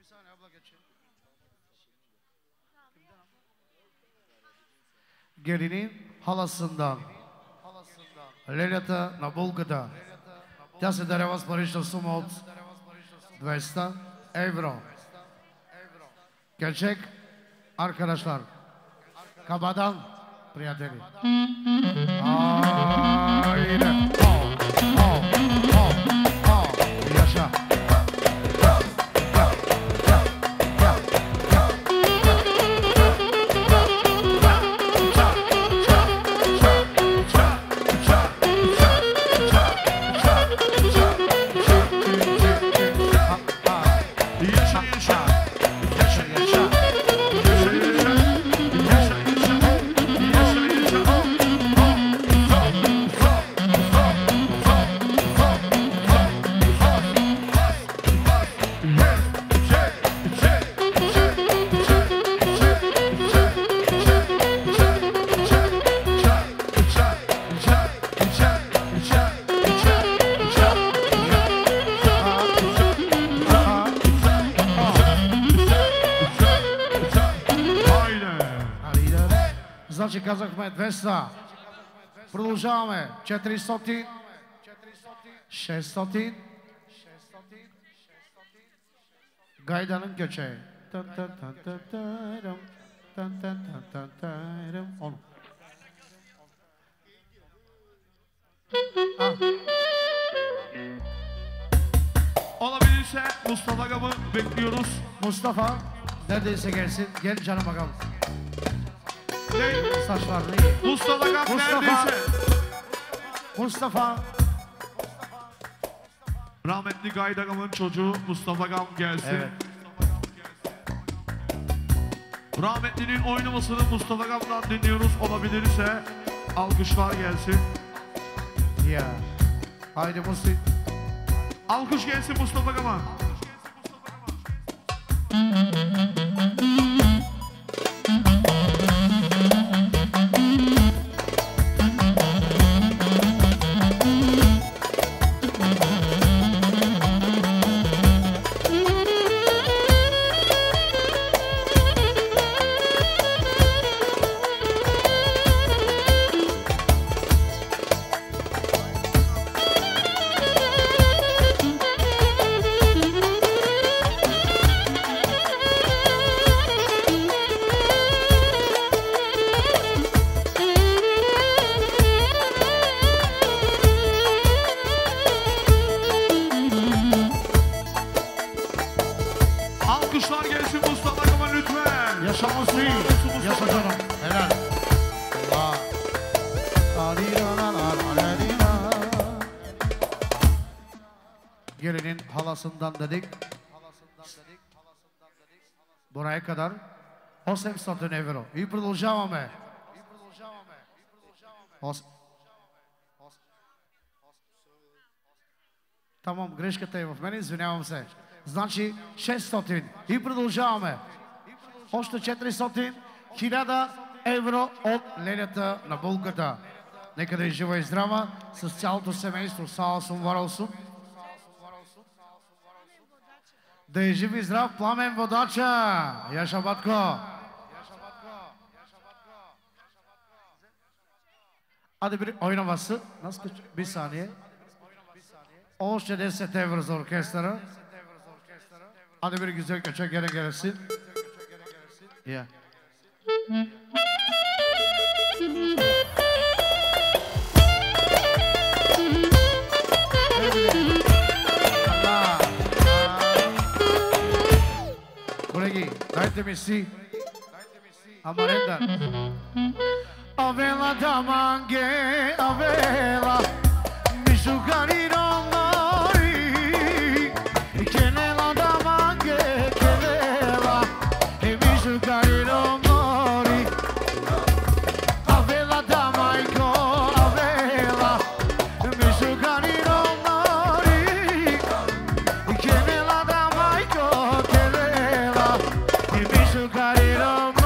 Gelinin halasından Лелята на булката. Тя се дарява с парична сума от 200 евро. Gerçek arkadaşlar. Kabadan приятели. Haydi. Yaşa. Значи казахме 200. Продължаваме. 400. 600. Gaydanın göçeği. Onu. Olabilirse Mustafa Gam'ı bekliyoruz. Mustafa neredeyse gelsin. Gel canım bakalım. Saçlarını iyi. Mustafa Gam neredeyse. Mustafa. Rahmetli Gayda Gam'ın çocuğu Mustafa Gam gelsin. Evet. Rahmetlinin oynamasını Mustafa Gam'dan dinliyoruz. Olabilirse alkışlar gelsin. Ya. Haydi Musti. Alkış gelsin Mustafa Gam'a. Alkışlar gelsin Mustafa Gam'a lütfen. Yaşa Musti. Yaşa canım. Helal. Gelinin halasından dedik. Buraya kadar 800 евро. И продължаваме. Tamam, грешката е в мен, извинявам се. Значи 600. И продължаваме. Още 400. 1000 евро от лелята на булката. Нека да е жива и здрава с цялото семейство. Сала сум, варал сум. Да е жив и здрав Пламен Водача. Яша Батко. Hadi bir oynaması. Nasıl bir saniye. Oşça 10 евро за orkestra. Hadi bir güzel köçek gene gelsin. Ya. Колеги, дайте ми си Амаренда. Avela da mange, avela, mi sugarino mori, che nella da mange, che nella, e mi sugarino mori. Avela da mango, avela, mi sugarino mori, che nella da mango, che nella, e mi sugarino mori.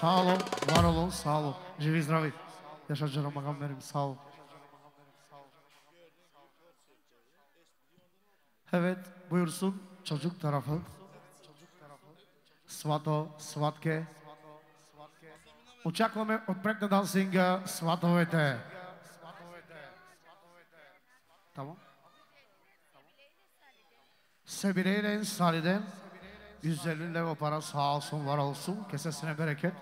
Sağ olun, var olun, sağ olun. Живи и здрави. Yaşa canım ağam benim, sağ olun. Evet, buyursun çocuk tarafı. Свато, сватке. Очакваме отпред на дансинга сватовете. Tamam. Sebireyle Salih'den 150 leva para sağ olsun, var olsun. Kesesine bereket.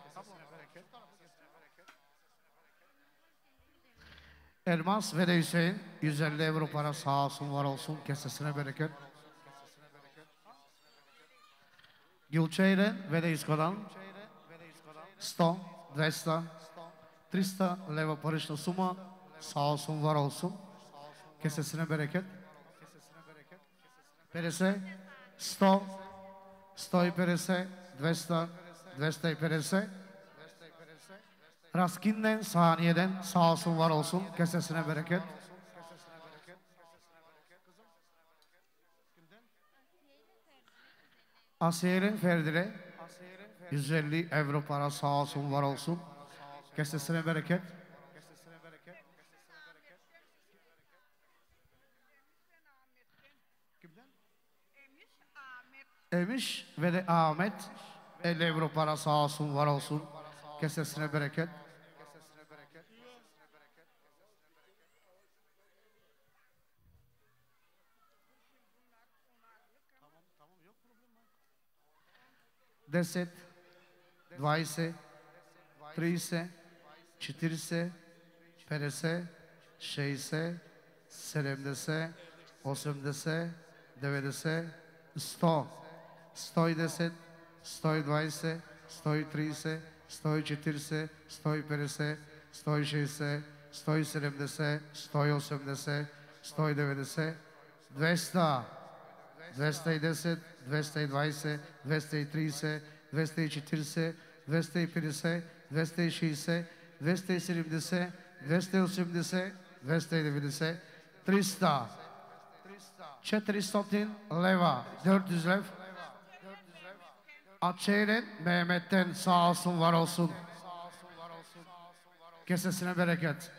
Elmas ve de Hüseyin 150 euro para sağ olsun, var olsun. Kesesine bereket. Gülçeyre ve de İsko'dan 100, 200, 300 leva parична сума. Sağ olsun, var olsun. Kesesine bereket. 50, 100, 150, 200, 250. Raskinden, saniyeden sağ olsun, var olsun. Kesesine bereket. Asiye'nin Ferdi'ne 150 euro para sağ olsun, var olsun. Kesesine bereket. Emiş ve de Ahmet 50 euro para sağ olsun, var olsun. Kesesine bereket. Deset, 20, 30, 40, 50, 60, 70, 80, 90, 100, 110, 120, 130, 140, 150, 160, 170, 180, 190, 200, 210, 220, 230, 240, 250, 260, 270, 280, 290, 300, 400 leva, 400 lev. Atçeyren Mehmet'ten sağ olsun, var olsun. Kesesine bereket.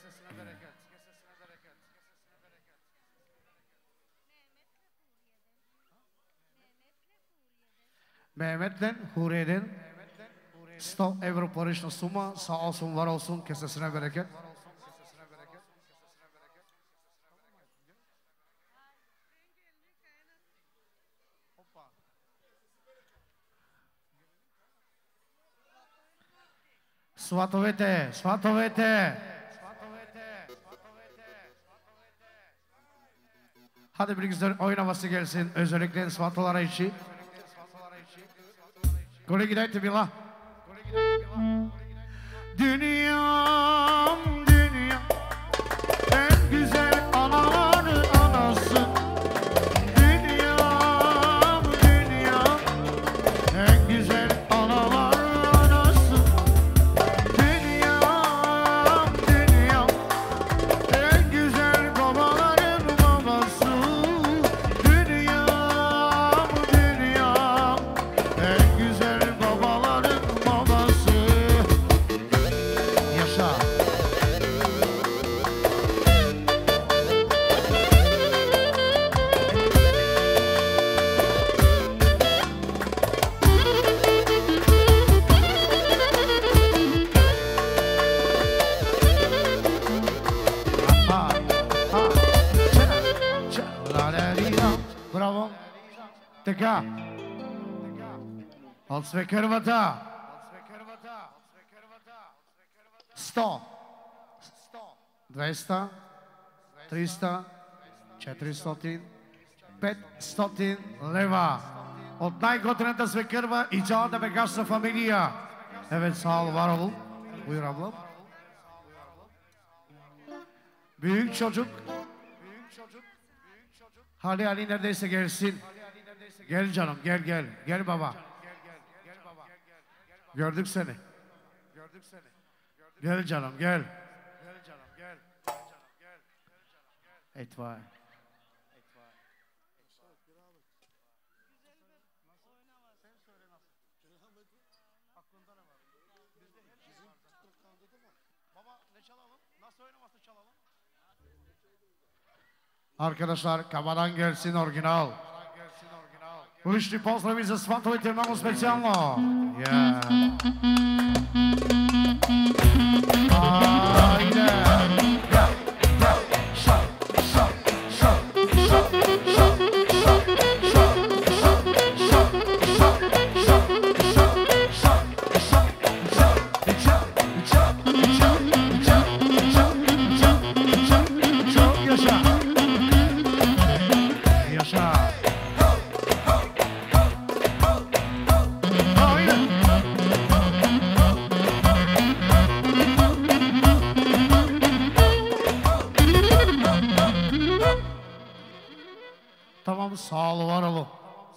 Mehmet'ten Huriye'den 100 euro parична сума. Sağ olsun, var olsun. Kesesine bereket. Сватовете, сватовете. Hadi bir güzel oynaması gelsin. Özellikle svatolara için. Gole gideydi bila. Dünyam, dünya, en güzel anaların anası. Dünyam, dünya, en güzel anaların anası. Dünyam, dünya, en güzel babaların babası. Dünyam, dünya, en güzel babaların babası. Yaşa. Ha, ha, la la li, la. Bravo. Така. От свекървата. 100, 200, 300, 400, 500 лева. От най-готината свекърва и цялата бегаща фамилия. Evet, sağ ol, var olun. Buyur ablam. Büyük çocuk. Ali neredeyse gelsin. Gel canım, gel. Gel baba. Gördük seni. Gel canım, gel. Etva. Arkadaşlar kabadan gelsin orijinal. Лични поздрави за сватовете много специално. Айде! Tamam, sağ ol, var ol.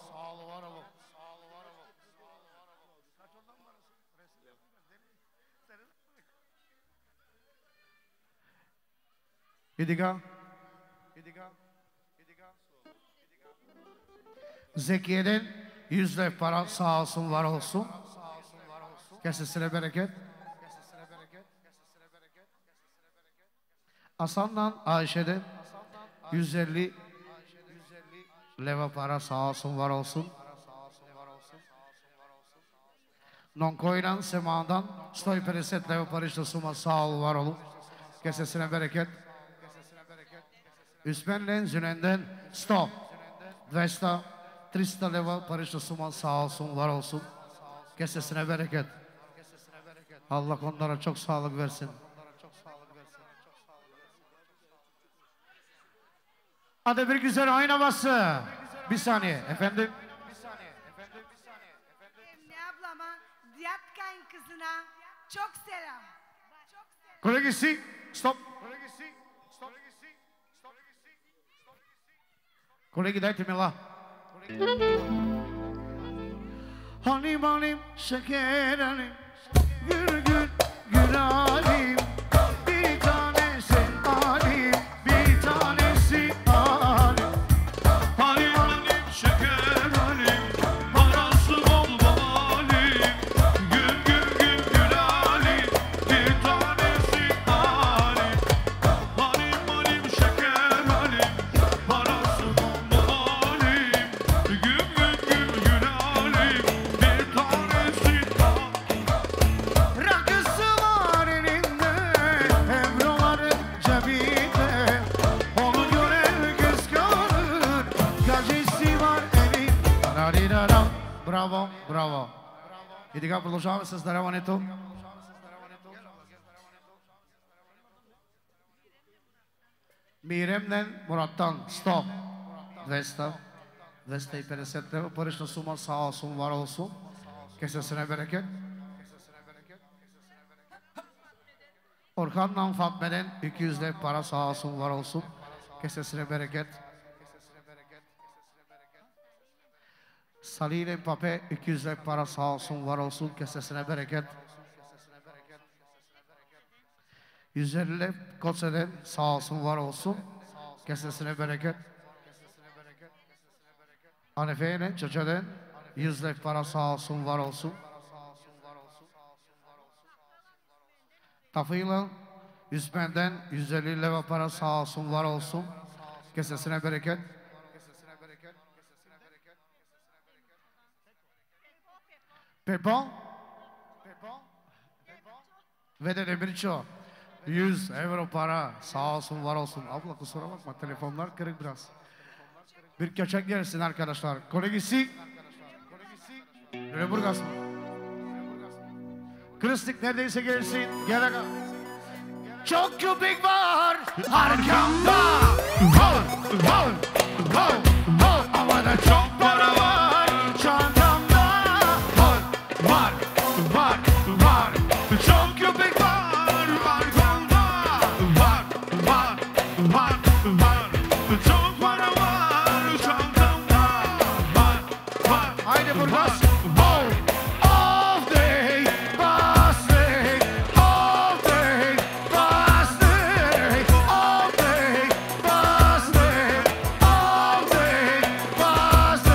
İdiga. Zekiye'den 100 lira para sağ olsun, var olsun. Kesesine bereket. Hasan'dan Ayşe'den 150 leva para sağ olsun, var olsun. Nonkoy'dan Sema'dan 150 leva para işte suma sağ ol, var olun. Kesesine bereket. Üsmen'den Zünen'den 100, 200, 300 leva para işte suma sağ olsun, var olsun. Kesesine bereket. Allah onlara çok sağlık versin. Hadi bir güzel oynaması. Bir saniye efendim. Emine ablama, Diyatkay'ın kızına çok selam. Kolegisi, stop. Kolegi dajte mi la. Hani benim şekerim, gül gül gül alim, bir tanesi alim, bir tanesi alim. Hani benim şeker halim, parası bol halim, gül gül gül gül halim, bir tanesi halim. Hani benim şeker halim, parası bol halim, gül gül gül gül halim, bir tanesi halim. Rakısı var elinde, evroların cebinde, onu gören kıskanır, gacesi var elinde. Dariraram. Bravo, bravo. И така продължаваме с даряването. Миремнен Мураттан 100, 200, 250 лева парична сума сağ olsun, var olsun. Kesesine bereket. Orhan'dan Fatme'den 200 lira para sağ olsun, var olsun. Kesesine bereket. Salih'in Pape 200 lira para sağ olsun, var olsun. Kesesine bereket. 150 lira Kotse'den sağ olsun, var olsun. Kesesine bereket. Hanife'nin Çöçe'den 100 lira para sağ olsun, var olsun. Tafıyla Üsmen'den 150 lira para sağ olsun, var olsun. Kesesine bereket. Pepo ve de Demirço 100 euro para sağ olsun, var olsun. Abla kusura bakma, telefonlar kırık biraz. Bir köçek gelsin arkadaşlar. Kolegisi Lüleburgaz mı? Kristik neredeyse gelsin. Gel aga. Çok köpek var arkamda. Ama da çok para var çantamda. Var. Çok köpek var arkamda. Var. Çok para var çantamda. Var. Haydi Burgaz. Basta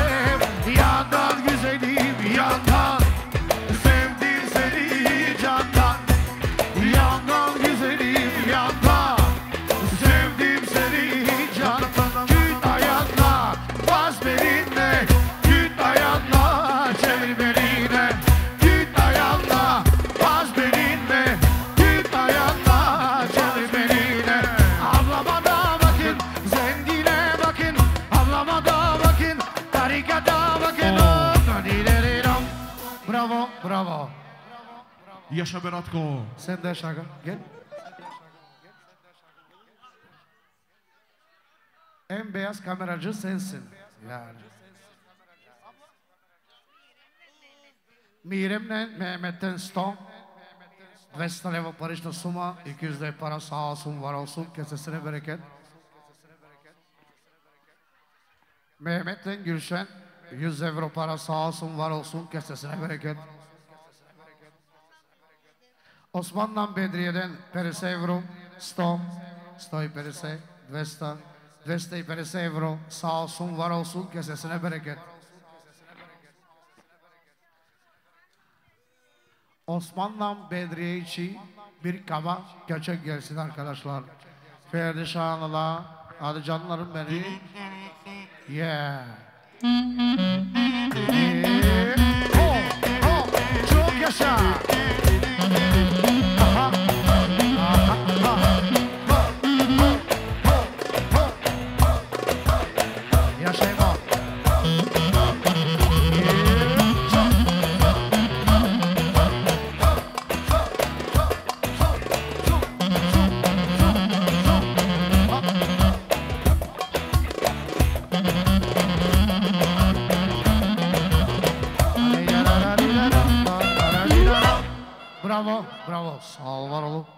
Yaşa Beratko. Sen de yaşa. Gel. En beyaz kameracı sensin. Yani. Mirem'le Mehmet'ten 100. 200 leva parична сума, 200 leva para sağ olsun, var olsun, kesesine bereket. Mehmet'le Gülşen 100 euro para sağ olsun, var olsun, kesesine bereket. Osman'dan Bedriye'den Perise euro 100, 150, 200, 250 euro sağ olsun, var olsun, kesesine bereket. Osman'dan Bedriye için bir kaba köçek gelsin arkadaşlar. Ferdi Şanlı'la, hadi canlarım beni. Yeah. Çok yaşa. Aha. Yaşayın bak. Bravo, bravo. Sağ ol, var olun.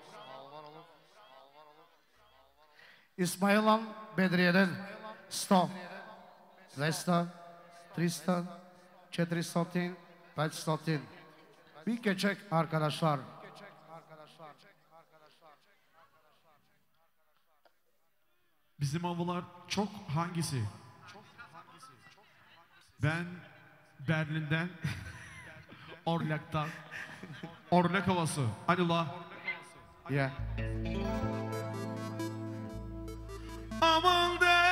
İsmailan Bedriye'den 100, 200, 300, 400, 500. Bir keçek arkadaşlar. Bizim havalar çok hangisi? Ben Berlin'den, Orlak'tan, Orlak havası. Hadi la. Yeah. Aman de.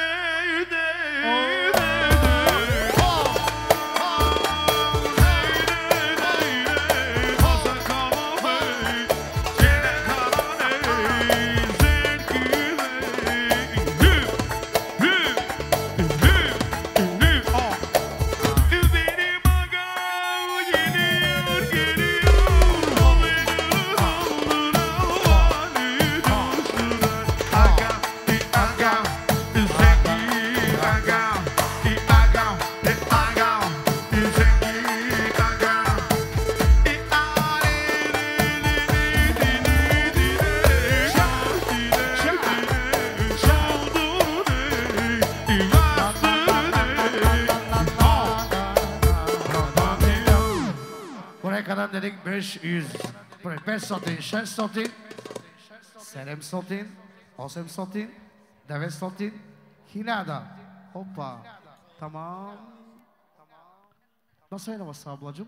Buraya kadar dedik 500, 500, 600, 700, 800, 900, 1000. Hoppa. Tamam. Nasıl oynaması ablacığım?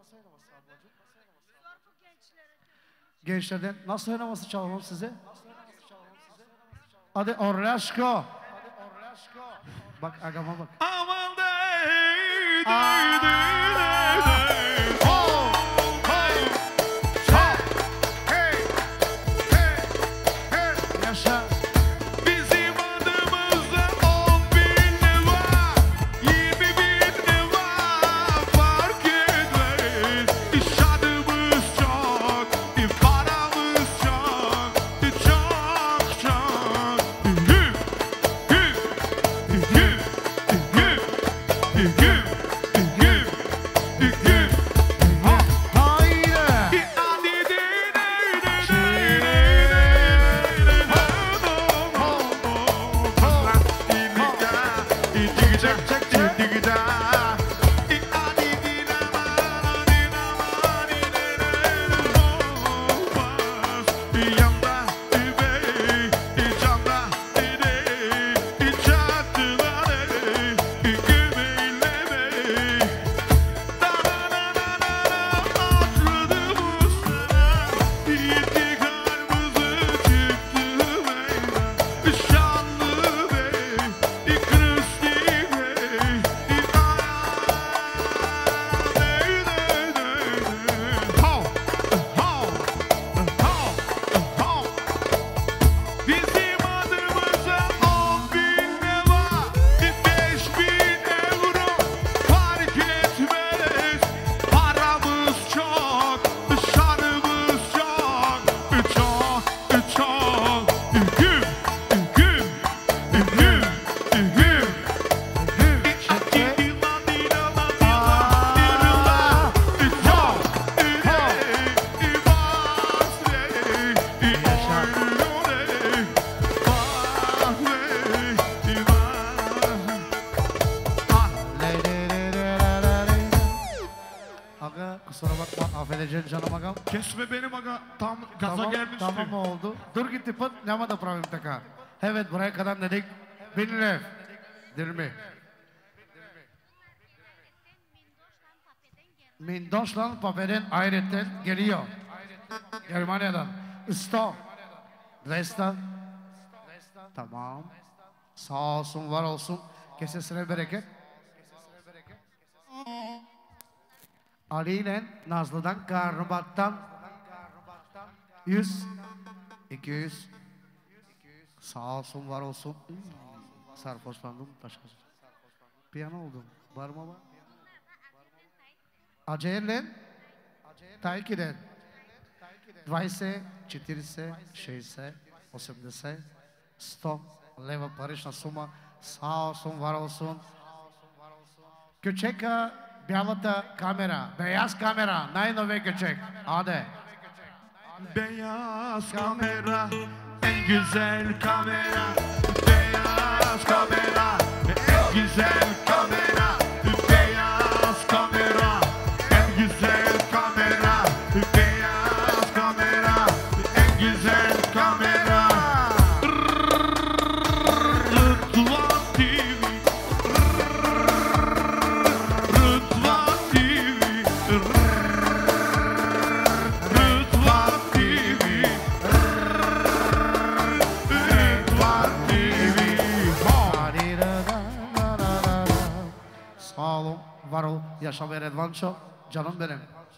Gençlerden nasıl oynaması çalalım size? Hadi Orlaşko. Bak agama bak. Aman de. Yaşa. Bizim adımızda 10.000 ne var, 20.000 ne var, fark etmez. İş adımız çok, paramız çok, çok çok. Güm, güm, güm, güm, güm, güm, Oksijen canım agam. Kesme benim aga. Tam gaza Tamam, gelmiştim. tamam oldu. Dur gitti pıt, nema da pravim taka. Evet, buraya kadar dedik. 1000 lev. Değil mi? Mindoşlan Pape'den ayrıca geliyor. Germanya'dan. 100. 200. Tamam. Sağ olsun, var olsun. Kesesine bereket. Ali ile Nazlı'dan, Karnabak'tan 100, 200. Sağ olsun, var olsun. Sarhoşlandım, taşak. Piyano oldum. Var mı var? Acele, Taykiden. 20, 40, 60, 80, 100 leva парична сума. Sağ olsun, var olsun. Küçük beyazta kamera, beyaz kamera, най-нове küçük. Hadi. Beyaz kamera, en güzel kamera. Beyaz kamera, en güzel kamera. Beyaz kamera, en güzel kamera. Beyaz kamera, en güzel kamera. Rıdvan TV, Rıdvan TV, Rıdvan TV, Rıdvan TV. Sağ olun, var olun. Yaşa be Redvanço, canım benim.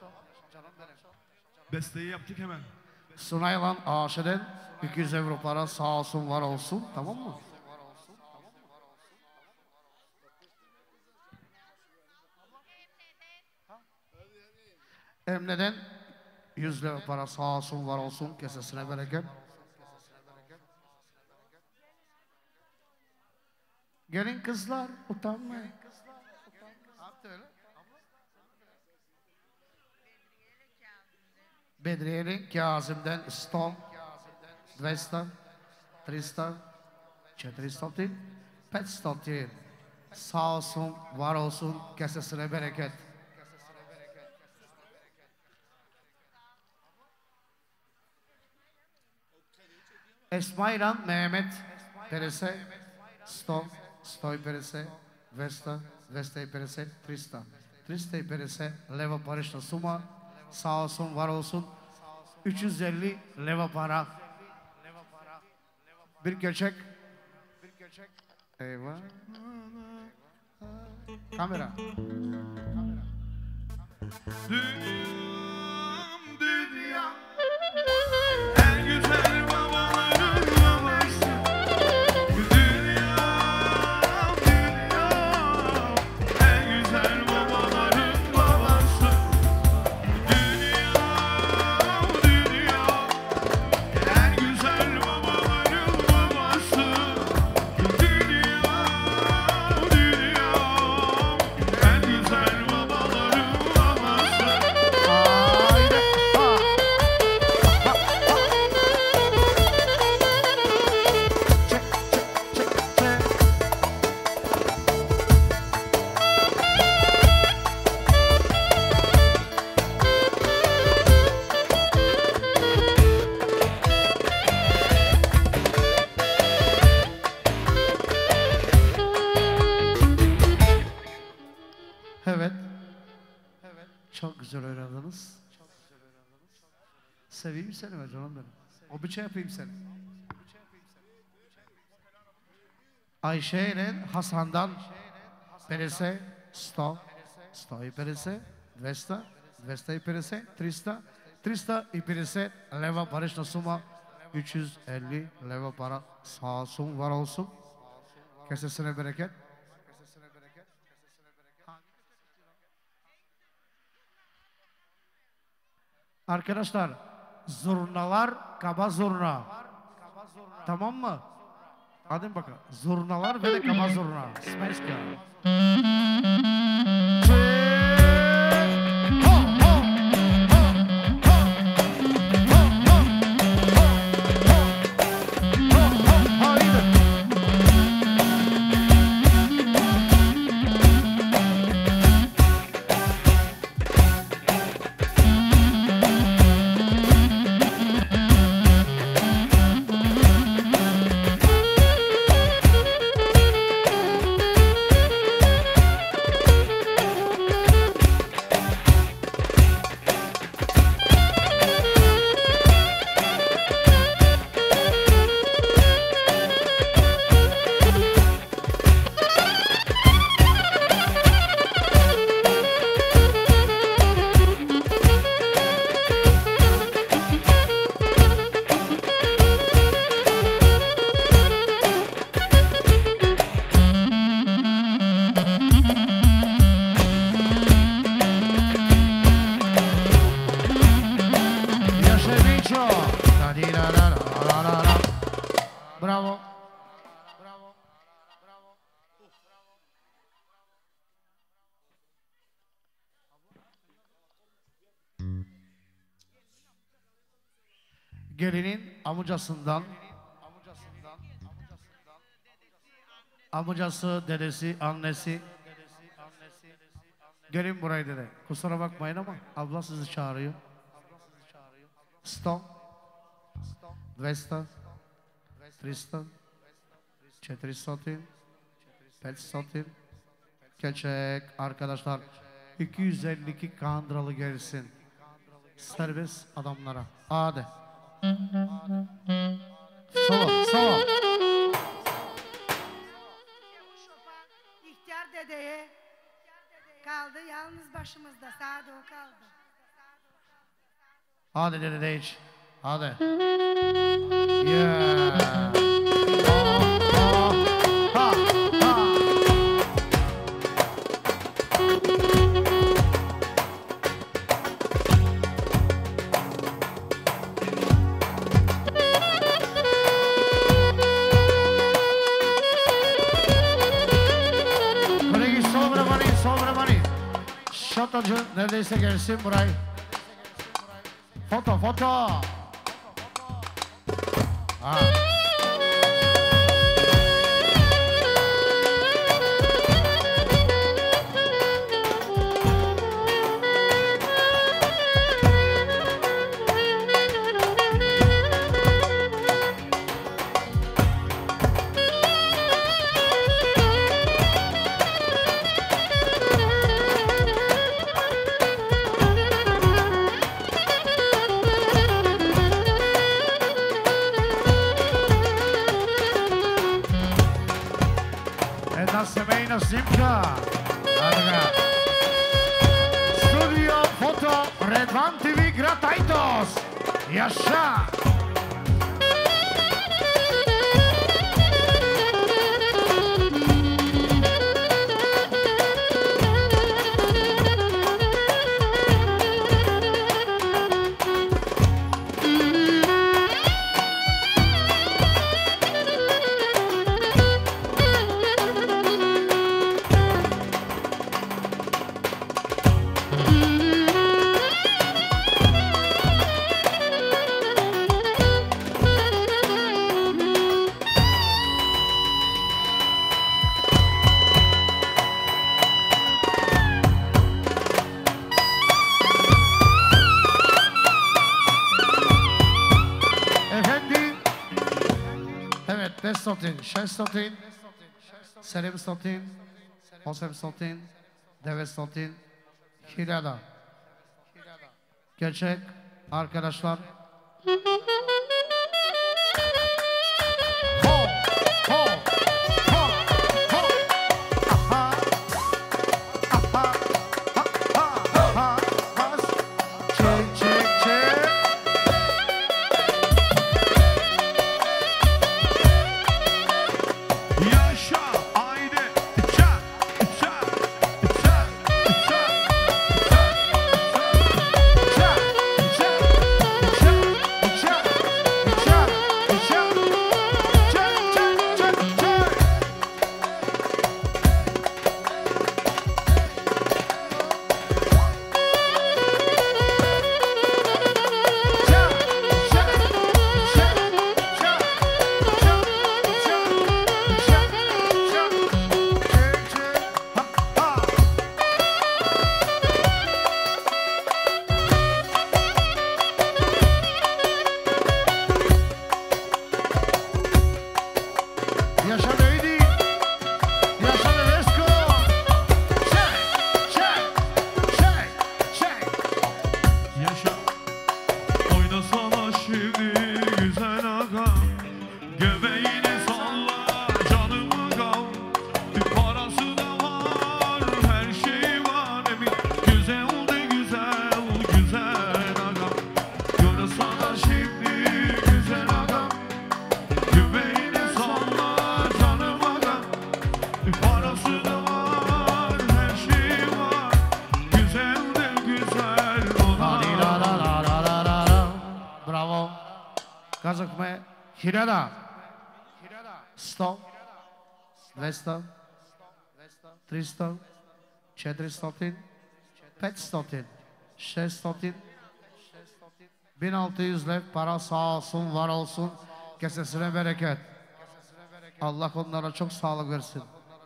Besteyi yaptık hemen. Sunaylan Aşı'dan 200 euro para, sağ olsun, var olsun. Tamam mı? Emre'den 100 lira para, sağ olsun, var olsun. Kesesine bereket. Gelin kızlar, utanmayın. Bedriye'nin Kazım'dan 100, 200, 300, 400, 500. Sağ olsun, var olsun, kesesine bereket. Esma'yla Mehmet Perese 100, 100 Perese, 200, 200 Perese, 300. 300 Perese leva parişna suma. Sağ olsun, var olsun. 350 leva para. Bir köçek. Eyvah. Kamera. Dünya en güzel babaların babası. Dünya en güzel babaların babası. Dünya en güzel babaların babası. Dünya en güzel babaların babası. Haydi. Çek, çek, çek, çek. Evet. Çok güzel oynadınız. Seveyim seni be canım benim. O bıçağı yapayım seni. Ayşe ile Hasan'dan Perese 100, 100 Perese, 200, 200 Perese, 300, 300 Perese leva parişna suma. 350 leva para, sağ olsun, var olsun. Kesesine bereket. Arkadaşlar, zurnalar, kaba zurna. Tamam mı? Hadi bakalım. Zurnalar ve de kaba zurna. Smeşka. Miço. Bravo. Gelinin amcası, dedesi, annesi. Gelin buraya dedi. Kusura bakmayın ama abla sizi çağırıyor. 100, 200, 300, 400, 500. Geçecek arkadaşlar. 252 kandıralı gelsin. Serbest adamlara. Hadi. Sağ ol. İhtiyar dedeye kaldı. Yalnız başımızda. Sağda o kaldı. Hadi dede hiç. Hadi. Yeah. Ha. Şatocu neredeyse gelsin burayı. Foto. Ha. Semejna snimka. Studio Foto Redvan TV Gratajtos. Jaša. Evet, 500, 600, 700, 800, 900, 1000. Gerçek arkadaşlar. браво. Казахме 1000, 100, 200, 300, 400, 500, 600, 1600 lев para sağ olsun, var olsun. Kesesine bereket. Allah onlara çok sağlık versin.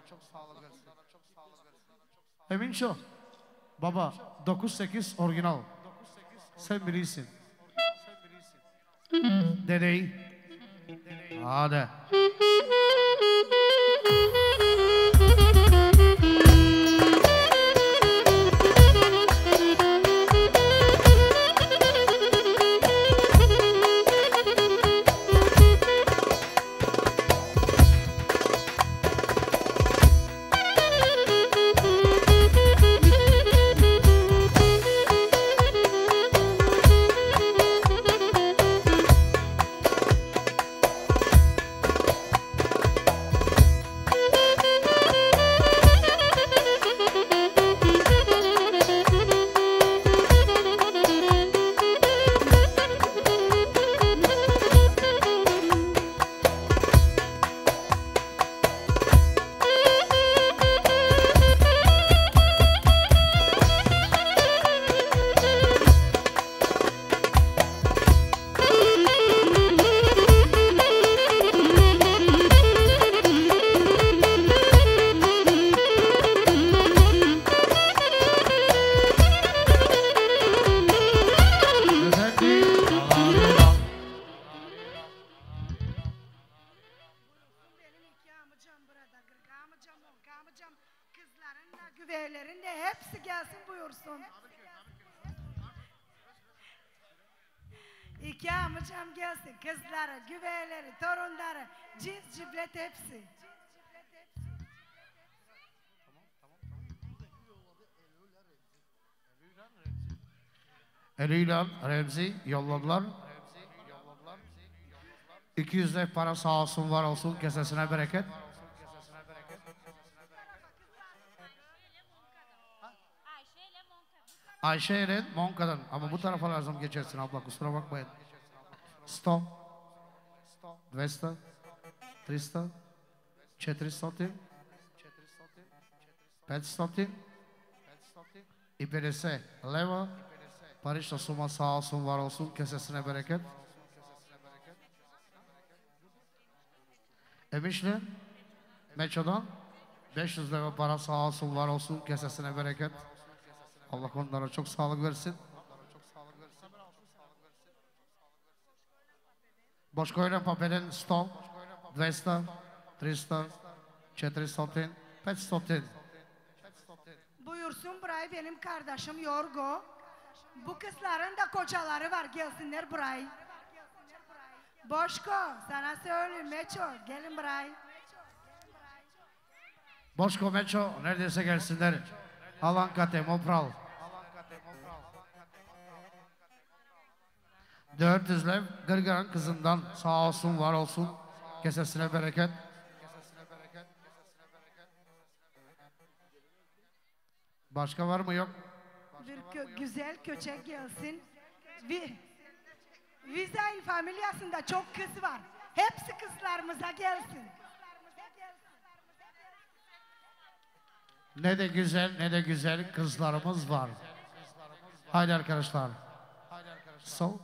Eminço, baba 9-8 orijinal. Sen bilirsin. Dedeyi. Hadi. İki amcam gelsin, kızları, güveyleri, torunları, cins ciblet hepsi. Eliyle Remzi yolladılar. 200 lira para sağ olsun, var olsun, kesesine bereket. Ayşe ile Monka'dan, ama bu tarafa lazım geçersin abla, kusura bakmayın. 100, 200, 300, 400, 500 и 50 лева. Парична сума sağ olsun, var olsun, kesesine bereket. Emişli Meço'dan 500 lira para sağ olsun, var olsun, kesesine bereket. Allah onlara çok sağlık versin. Boşkoyla papelin 100, 200, 300, 400, 500. Buyursun burayı benim kardeşim Yorgo. Bu kızların da kocaları var, gelsinler burayı. Boşko, sana söyleyeyim Meço, gelin burayı. Boşko, Meço, neredeyse gelsinler. Alan Kate, Mopral. 400 lev Gırgır'ın kızından sağ olsun, var olsun, kesesine bereket. Başka var mı, yok? Bir güzel köçek gelsin. Vizail familyasında çok kız var. Hepsi kızlarımıza gelsin. Ne de güzel, ne de güzel kızlarımız var. Haydi arkadaşlar. Sol.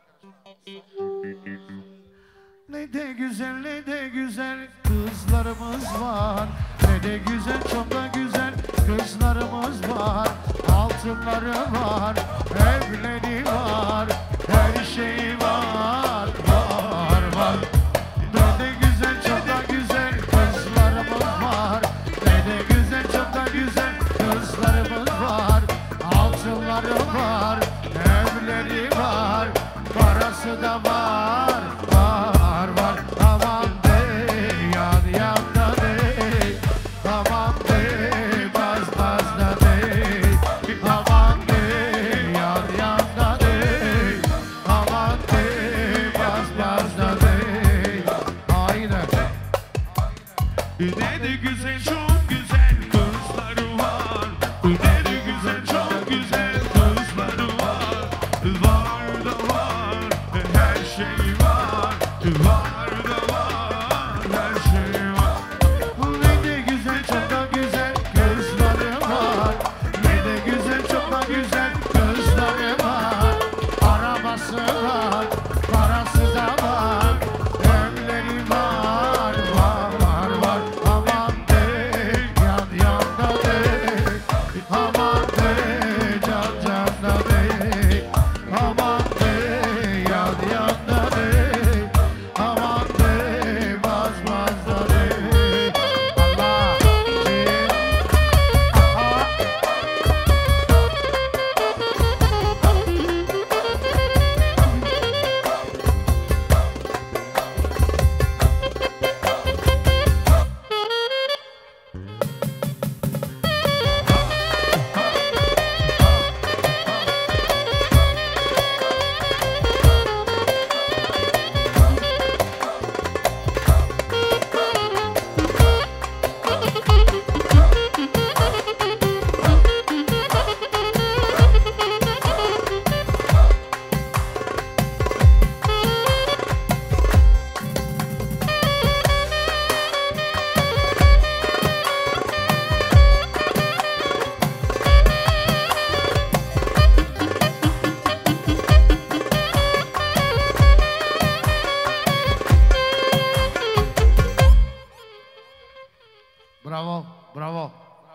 Ne de güzel, ne de güzel kızlarımız var. Ne de güzel, çok da güzel kızlarımız var. Altınları var, evleri var, her şeyi var, var. Ne de güzel, çok da güzel kızlarımız var. Ne de güzel, çok da güzel kızlarımız var. Altınları var, evleri var, parası da var, var. Aman de, yan da de, aman de, baz da de, aman de, yan da de, aman de, baz da de. Aynen. Ne de güzel, çok güzel kızları var. Ne de güzel, çok güzel kızları var. Var da var, Var da var, her şey var. Ne de güzel, çok da güzel kızları var. Ne de güzel, çok da güzel kızları var. Arabası var, parası da var. Evleri var, var, var, var. Aman de, yan yanda de. Aman de, can canda de. Aman de, yan yanda de. Aman de, baz baz da de. Allah, bravo, bravo.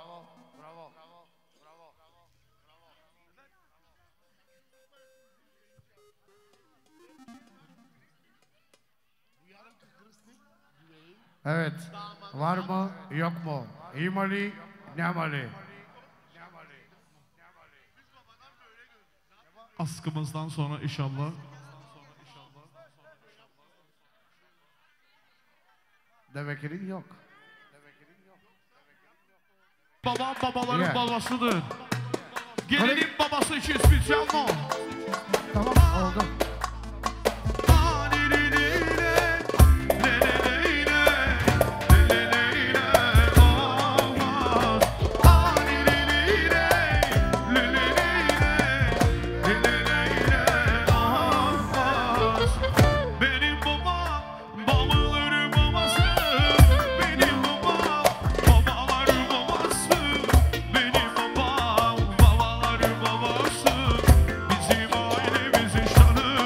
Evet. Var mı, yok mu? İmali, nemali. Askımızdan sonra inşallah. Demek ki yok. Babam babaların Yeah. babasıdır. Gelinin babası için spesiyal mı? Tamam, oldu. Benim babam babaların babası. Benim babam babaların babası. Benim babam babaların babası. Bizim ailemizin şanı.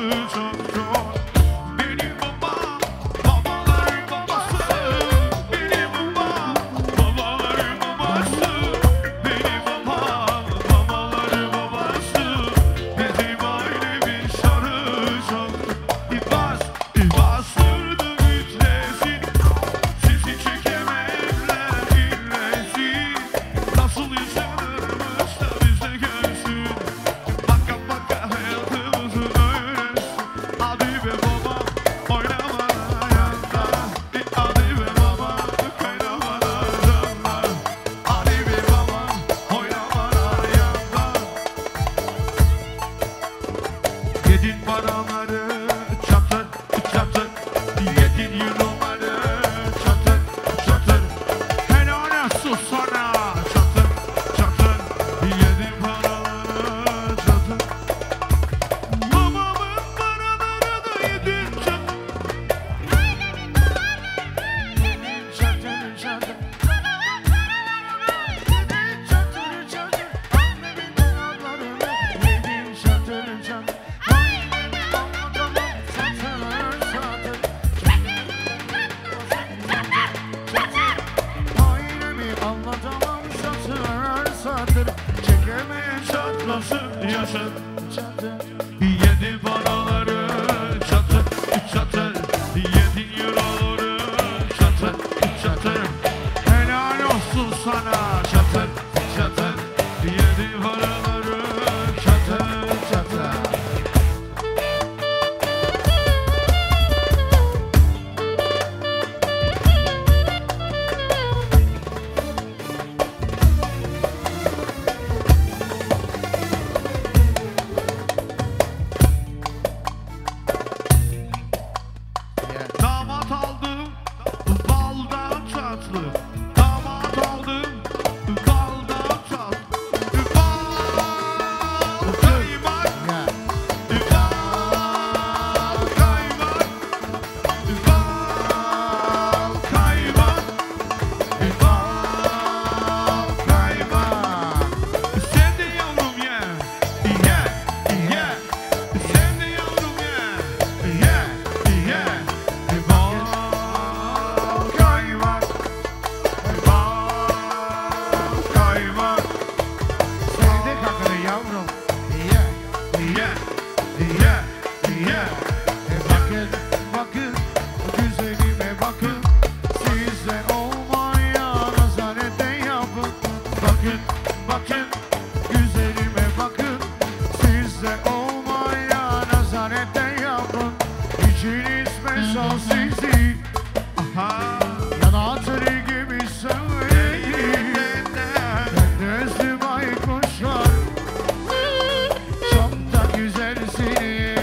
Bakın, bakın, güzelime bakın. Size olmayan nazarete yapın. Bakın, bakın, güzelime bakın. Size olmayan nazarete yapın. İçiniz mesal sizi. Aha. Yanatırı gibi söyleyin. Gözlü baykuşlar. Çok da güzelsiniz.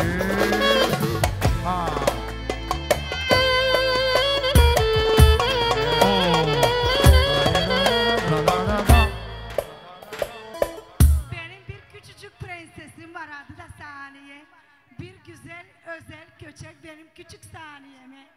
Ha. Benim bir küçücük prensesim var, adı da Saniye. Bir güzel, özel köçek benim küçük Saniye'me.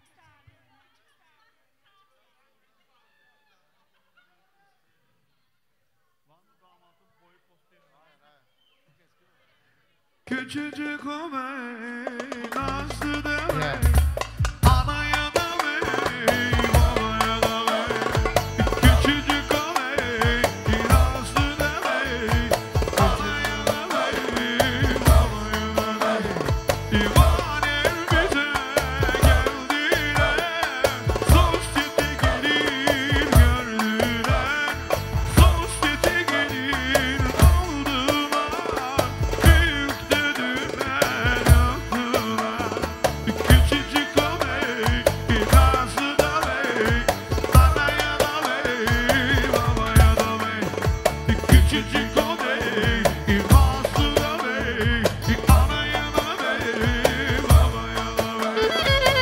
Küçücük o bey, nazlı deve. Yeah. Anaya da bey, babaya da bey. Küçücük o bey, nazlı deve. Anaya da bey, babaya da bey. İvan evimize geldiler. Sosyete gelir gördüler. Sosyete gelir aldılar. Büyük dedüler yaptılar. Küçücük o bey, nazlı da bey. Anaya da bey, babaya da bey. Küçücük o bey, nazlı da bey. Anaya da bey, babaya da bey.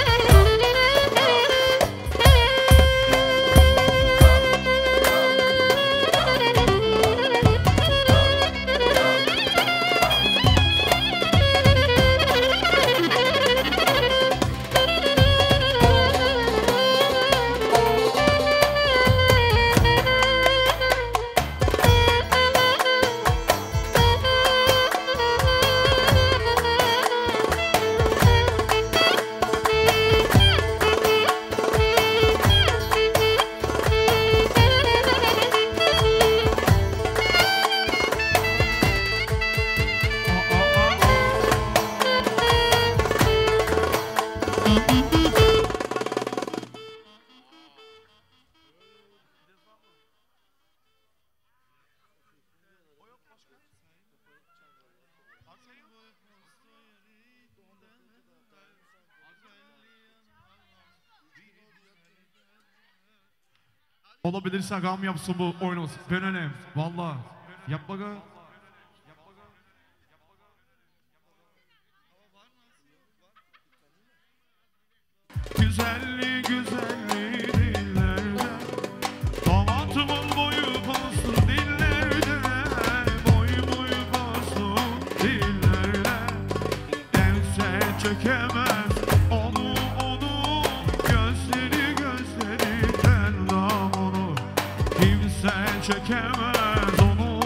Olabilirse gam yapsın bu oynamasın. Ben önem. Valla. Yap baga. Güzelliği güzelliği dillerde. Damatımın boyu paslı dillerde. Boyu paslı dillerde. Gelse çekemez onu gözlerinden dam onu. Kimse çekemez onu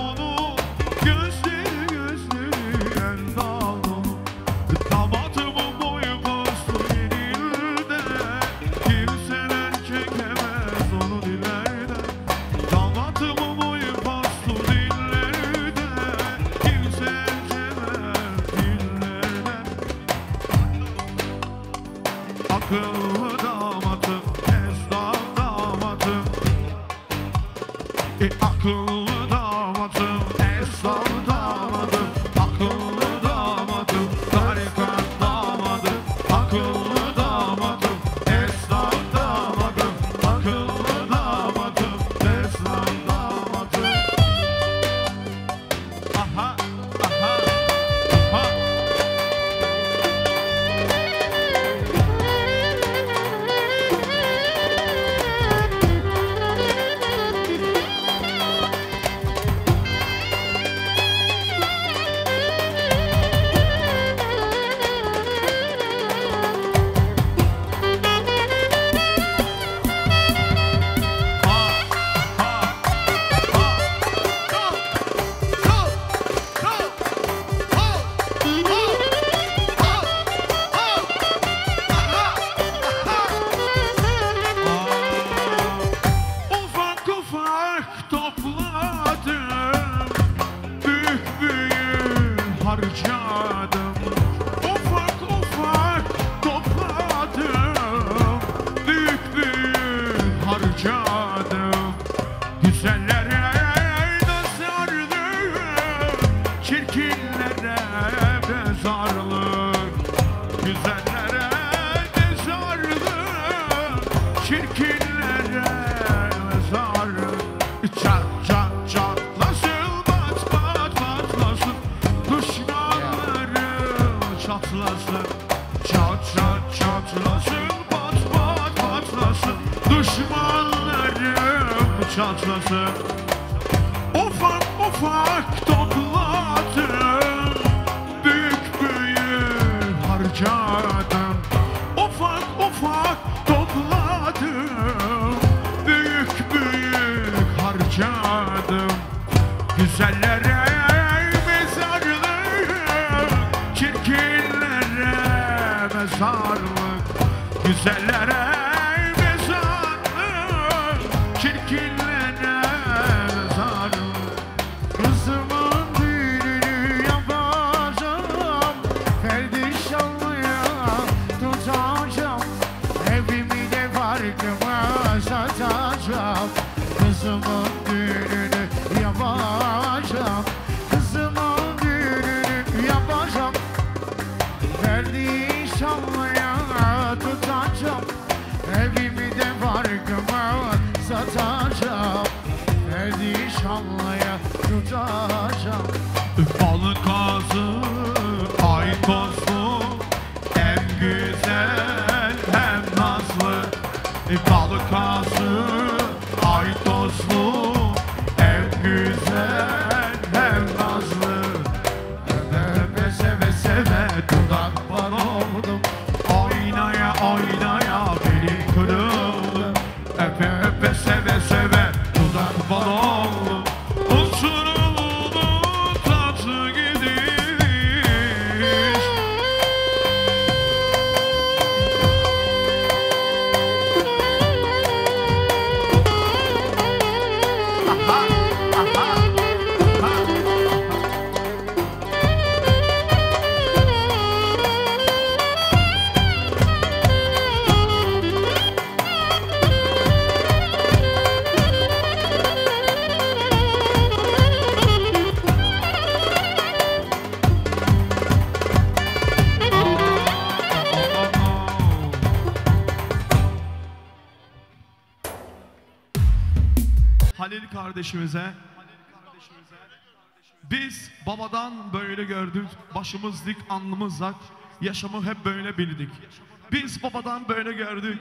gözlerinden dam onu. Damatımın boyu paslı dillerde. Kimseler çekemez onu dillerden. Damatımın boyu paslı dillerde. Kimse çekemez dillerden. Akıllı damatım, esnaf damatım. Akıllı damatım, esnaf damadım. Akıllı damadım, tarikat damadım. Akıllı damadım, esnaf damadım. Akıllı damadım, esnaf damadım. Aha, aha, aha. Çat çat çatlasın, pat pat patlasın, düşmanlarım çatlasın. Ufak ufak topladım, büyük büyük harcadım. Ufak ufak topladım, büyük büyük harcadım. Güzellere mezarlık, çirkinlere mezarlık. Güzellere mezarlık, çirkinlere mezarlık. Kızımın düğününü yapacağım, Ferdişanlı'ya tutacağım, evimi de farkıma satacağım. Kızımın düğününü yapacağım, kızımın düğününü yapacağım, Ferdişanlı'ya tutacağım, evimi de farkıma satacağım. Ferdişanlı'ya tutacağım. Balık ağzı, ay tozlu, hem güzel hem nazlı. Balık ağzı, ay tozlu, hem güzel hem nazlı. Öpe seve seve dudak var oldum. Oynaya oynaya belim kırıldı. Öpe öpe seve seve dudak bal oldu. Uçuruldu tatlı gidiş. Aha, aha, aha. Halil kardeşimize biz babadan böyle gördük, başımız dik, alnımız ak, yaşamı hep böyle bildik. Biz babadan böyle gördük.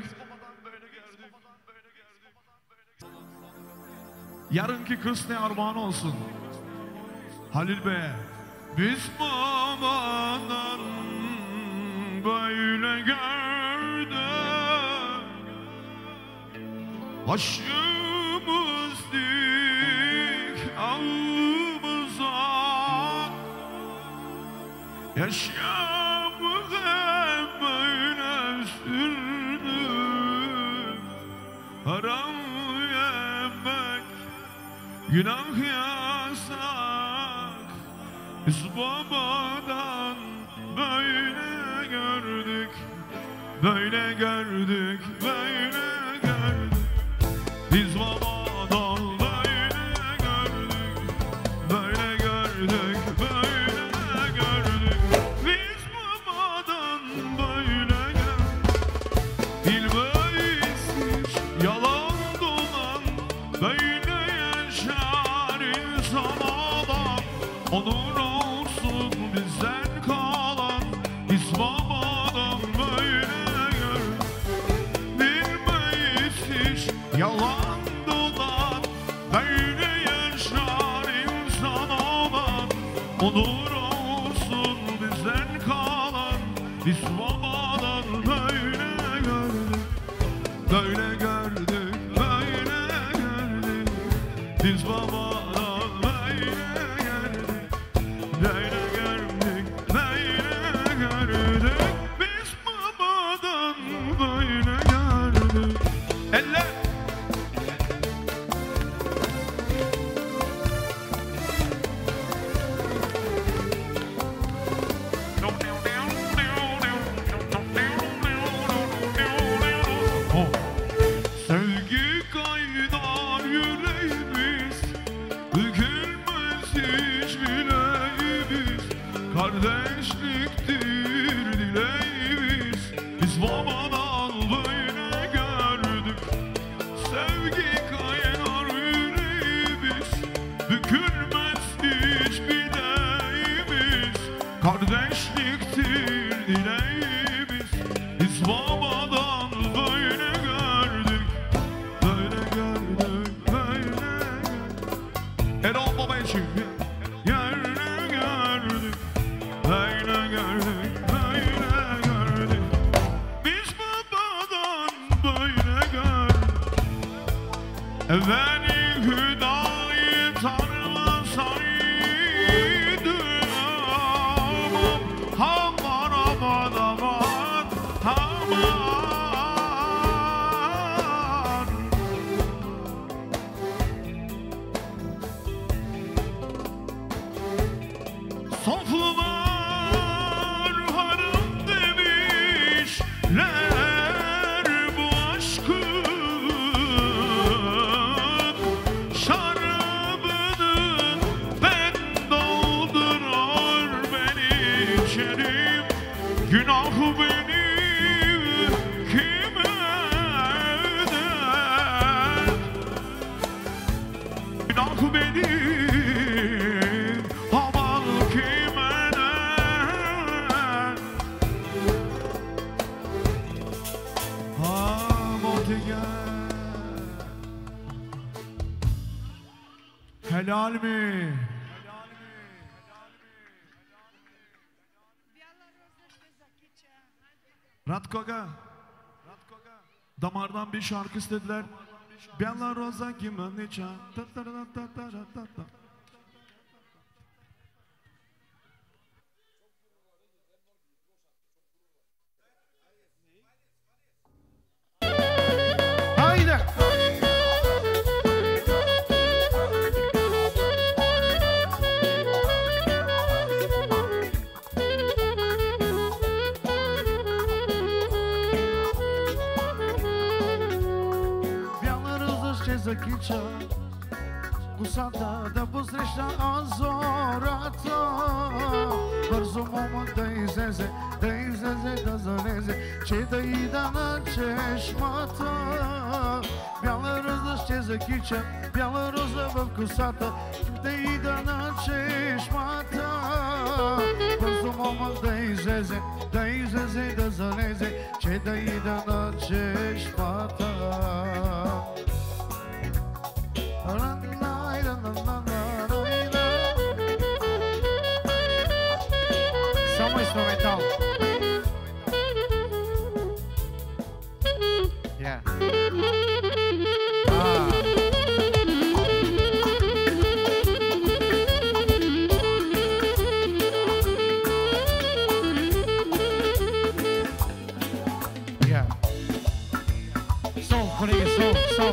Yarınki kız ne armağan olsun? Halil Bey'e. Biz babadan böyle gördük, başımız dik, alnımız ak, yaşamı hep böyle sürdük. Haram yemek, günah yasak, biz babadan böyle gördük, böyle gördük, böyle gördük. Biz babadan böyle gördük, böyle gördük, böyle gördük. Biz babadan böyle gördük. Bilmeyiz hiç yalan dolan, böyle yaşar insan olan. Onur olsun bizden kalan, biz babadan böyle gördük. Bilmeyiz hiç yalan dolan, böyle yaşar insan olan. Onur olsun bizden kalan, biz babadan böyle gördük, böyle gördük, böyle gördük. Biz babadan böyle gördük, böyle gördük, böyle gördük. Biz babadan böyle gördük. Eller. Oh. Beni hüdayi tanımasaydım aman aman aman aman. Soflular hanım demişler bu aşkın şarabını ben doldurur ben içerim. Günah benim kime eder? Günah benim aman kime eder? Helal mi? Ratkoga. Damardan bir şarkı istediler. Bella Rosa kimin için? Haydi. Закича, косата да посреща азората. Бързо момът да излезе, да залезе, че да ида на чешмата. Бяла роза ще закича, бяла роза в косата, да ида на чешмата. Бързо момът да излезе, да залезе, че да ида на чешмата. Само инструментал. Yeah. Yeah. Sol, colega, sol.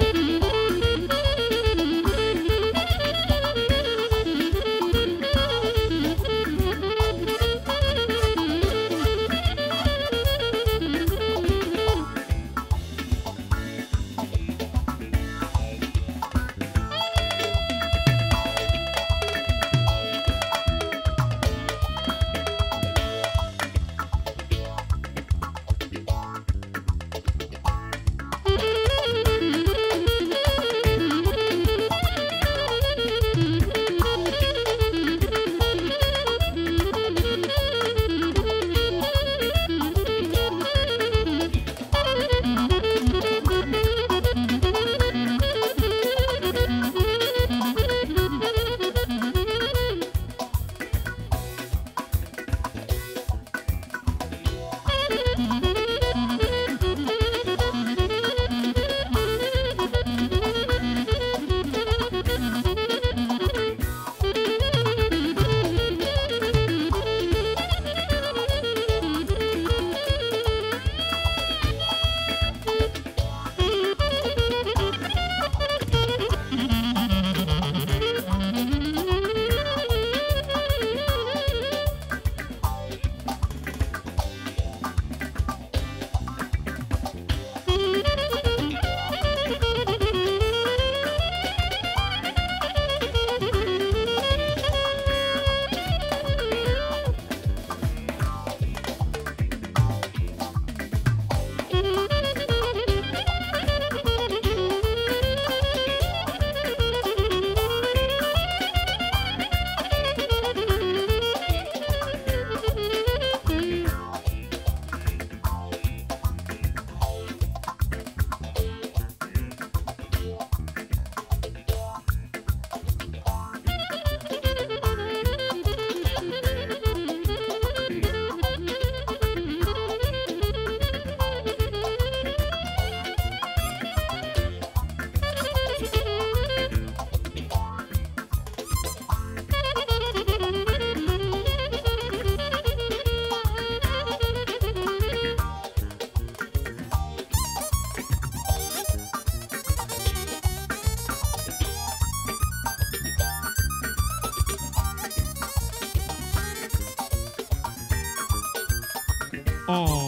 Oo.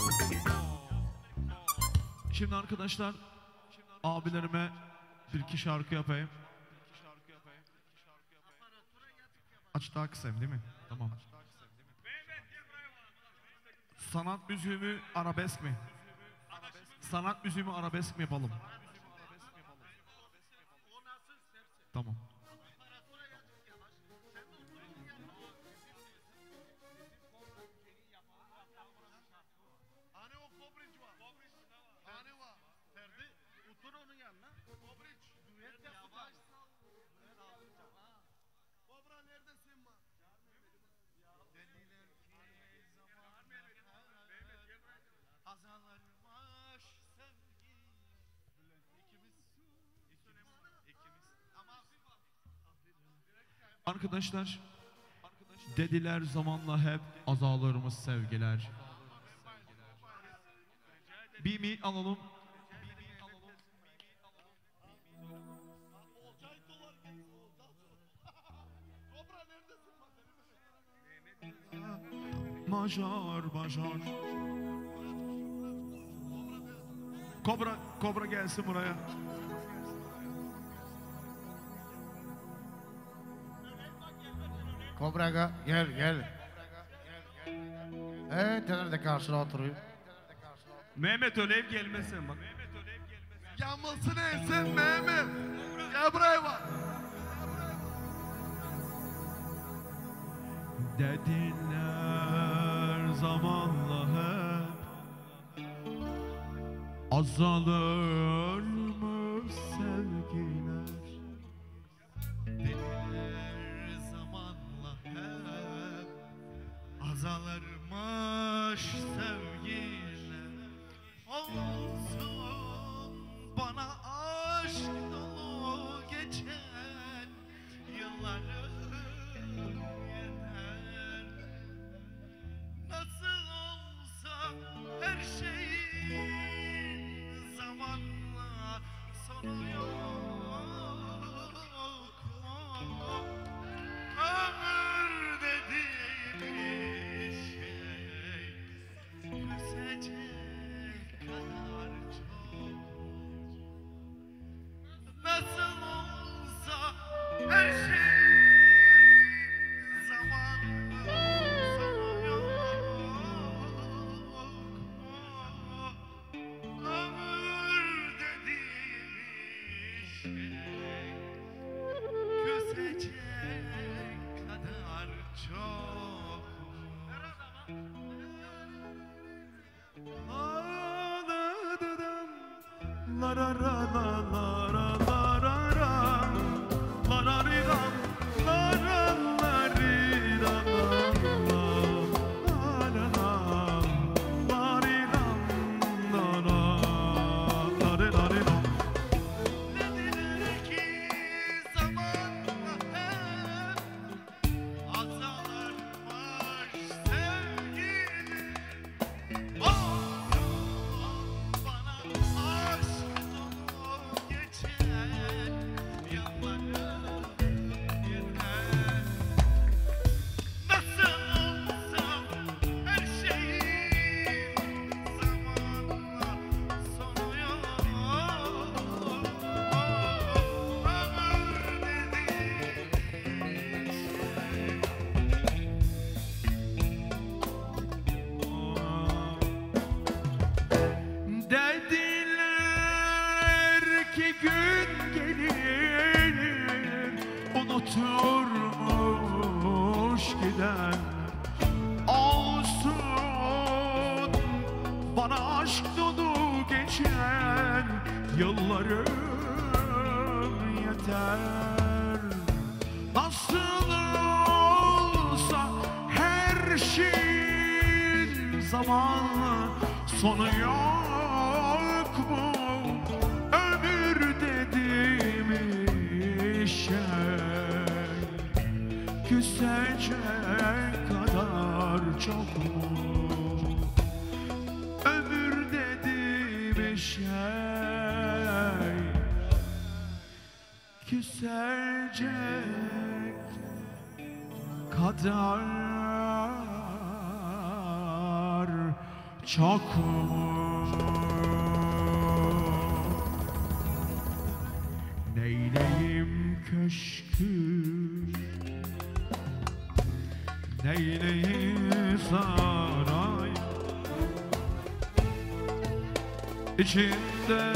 Şimdi arkadaşlar abilerime bir iki şarkı yapayım. Aç daha kısayım değil mi? Tamam. Sanat müziği mi arabesk mi? Sanat müziği mi arabesk mi yapalım? Tamam. Arkadaşlar dediler zamanla hep azalırmış sevgiler. Bir mi alalım? Macar. Kobra gelsin buraya. Kobraga gel. Evet, de karşıda oturuyor. Mehmet Ölev gelmesin bak. Yanmasın ensen Mehmet. Gel buraya bak. Dediler zamanla hep azalırmış sevgiler. Dediler zamanla hep azalırmış sevgiler. Olsun bana aşk dolu geçen yıllarım yeter. Nasıl olsa her şeyin zamanla sonu yok. Ömür dediğimiz şey küsecek kadar çok. Nasıl olsa her şeyin zamanla sonu yok. Ömür dediğimiz şey küsecek kadar çok. La la la la la la la la la la la ri ram, la la la ri la la la la la la ri ram, la la la ri la ri ram. Dediler ki zamanla hep azalırmış sevgilim. Olsun bana aşk dolu geçen yıllarım yeter. Nasıl olsa her şeyin zamanla sonu yok. Ömür dediğimiz Dediler ki gün gelir unuturmuş giden. Olsun bana aşk dolu geçen yıllarım yeter. Nasıl olsa her şeyin zamanla sonu yok mu? Ömür dediğimiz şey küsecek kadar çok mu? Ömür dediğimiz şey küsecek kadar çok neyleyim köşkü, neyleyim saray, içinde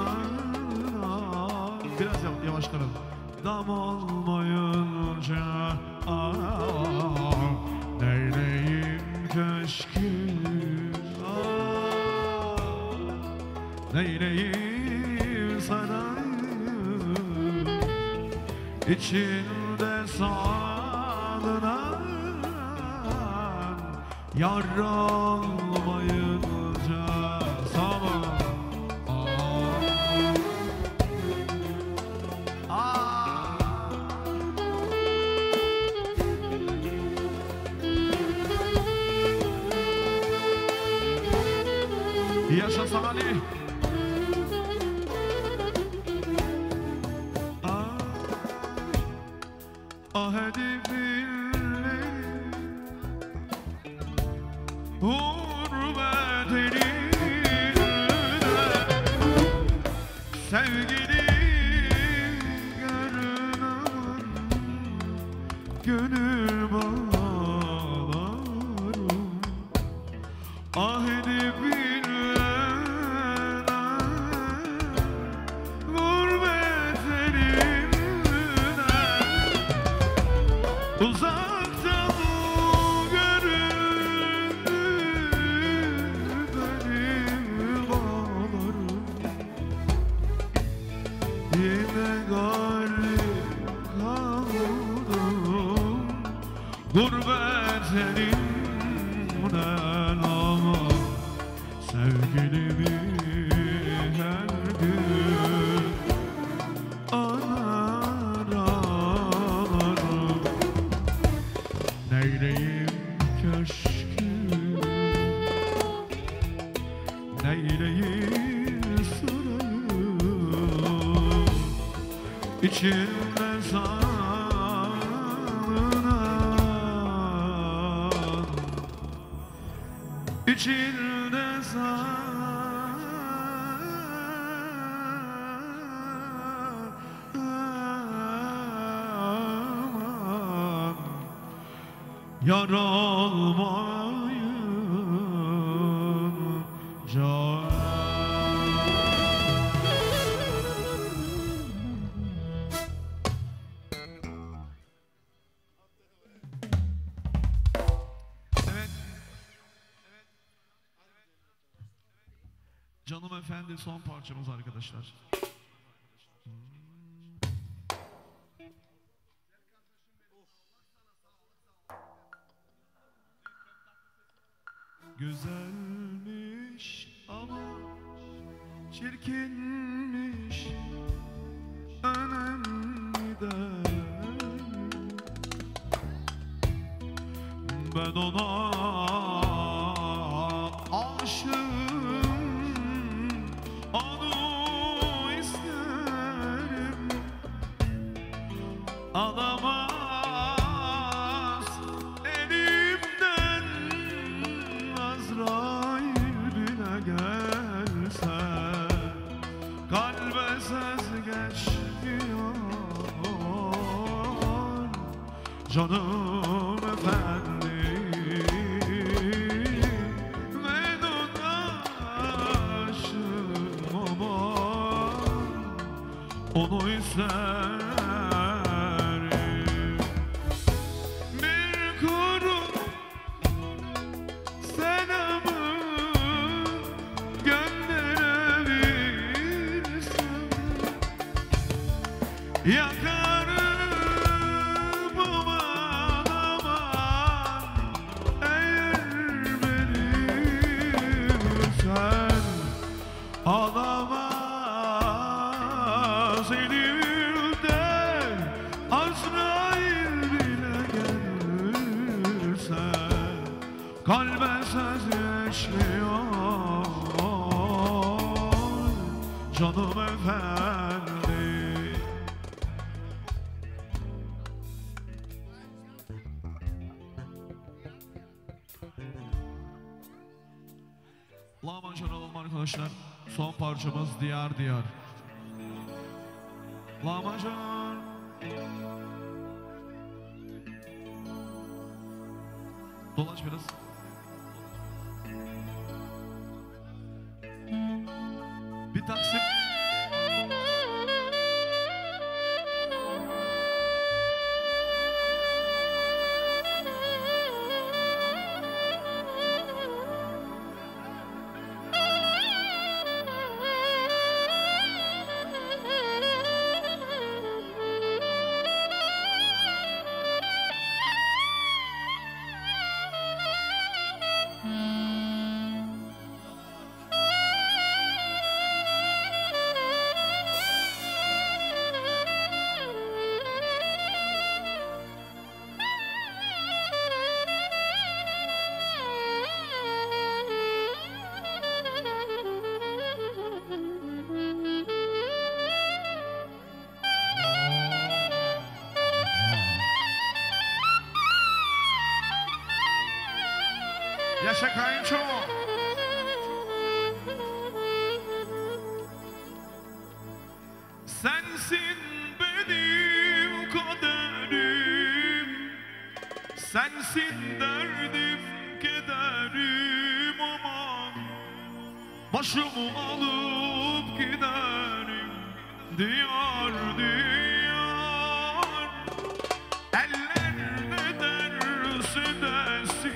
sana biraz yavaşlayalım. Dam olmayınca neyleyim köşkü, neyleyim saray, içinde salınan yar olmayınca sana. Yaşa Salih. Hedefimle hürmet eline sevgilim görünen gönül bağlarım. Hedefimle hürmet eline uzaktan göründü benim bağlarım. Yine garip kaldım gurbet elinden ama sevgilimi her gün anar ağlarım. Neyleyim köşkü, neyleyim sarayı, içinde salınan, içinde salınan yar olmayınca. Evet. Canım efendi son parçamız arkadaşlar. Güzelmiş ama çirkinmiş önemli değil. Ben ona aşığım, onu isterim. Alamaz elimden Azrail bile gelse, kalbe söz geçmiyor canım efendi. Ben ona aşığım ama onu isterim. Bir kuru selamı gönderebilsem, yakarım aman aman eğer beni sen alamaz elimden Azrail bile gelirse, kalbe söz geçmiyor canım efendi. Lahmacun alalım arkadaşlar. Son parçamız Diyar Diyar. Lahmacun. Dolaş biraz. Bir taksim. Yaşa kayınço. Sensin benim kaderim, sensin derdim kederim, aman başımı alıp giderim diyar diyar. Eller ne derse desin,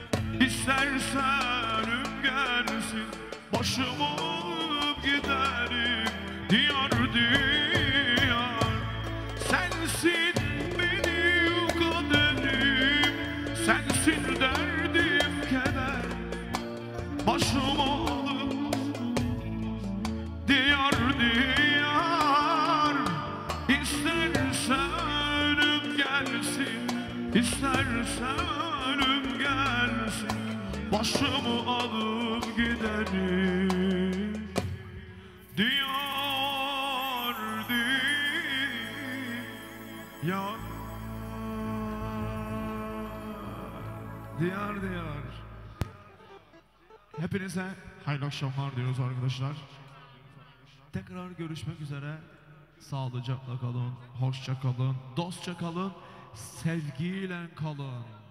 İstersen gelsin, başımı alıp giderim diyar diyar. Sensin benim kaderim, sensin derdim keder, başımı alıp diyar diyar. İstersen ölüm gelsin, istersen ölüm gelsin, başımı alıp giderim diyar diyar. Diyar diyar. Hepinize hayırlı akşamlar diyoruz arkadaşlar. Tekrar görüşmek üzere. Sağlıcakla kalın, hoşça kalın, dostça kalın, sevgiyle kalın.